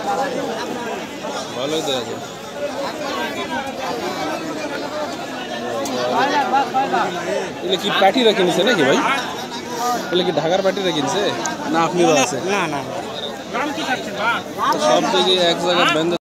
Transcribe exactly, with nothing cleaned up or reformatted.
ভালোই দেওয়া যায়। এগুলো কি পার্টিরা কিনছে নাকি ভাই? এগুলো কি ঢাকার পার্টিরা কিনছে না আপনিও আছে? না না সব দিকে এক জায়গায়